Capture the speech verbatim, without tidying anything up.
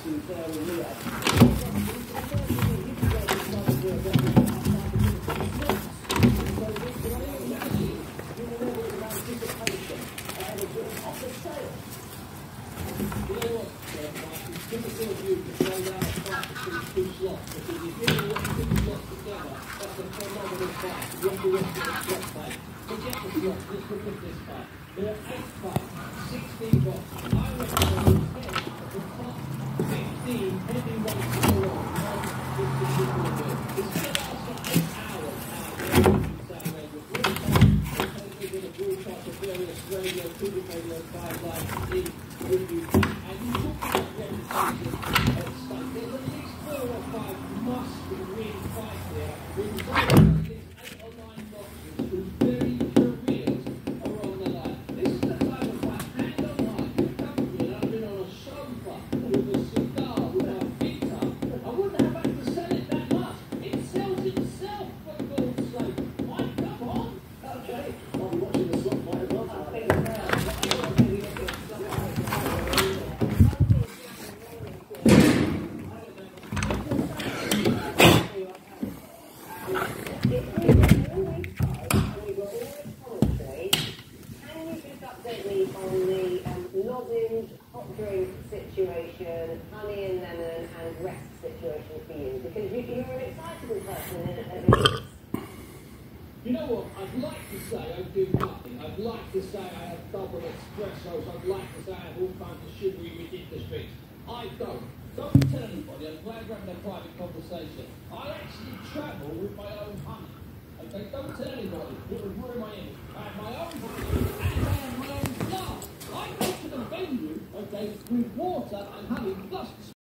issues there with Riyadh. There are eight fights, sixteen boxes. I recommend ten of the top fifteen heavyweights in the world. This particular bit. It's going to last for eight hours out there in Saturday with broadcast. They're going to broadcast of various radio, T V radio, five live in the U K. And you talk about reputation at stake. There's at least four or five must-win fights here. With at least eight or nine boxers whose very careers are on the line. This is the type of fight, hand on heart. You come to me and I've been on a sofa with a cigar with my feet up. I wouldn't have had to sell it that much. It sells itself, for God's sake. Mike, come on. Okay. I'll be watching the slot fight as well. I think it's now. Hot drink situation, honey and lemon, and rest situation for you? Because you, you're an excitable person in it. You know what? I'd like to say I do nothing. I'd like to say I have double espressos. I'd like to say I have all kinds of sugary, ridiculous drinks. I don't. Don't tell anybody. I'm glad we're having a private conversation. I actually travel with my own honey. Okay, don't tell anybody. It would ruin my image. I have my own honey and I have my own glass. I go to the venue, okay, with water and honey plus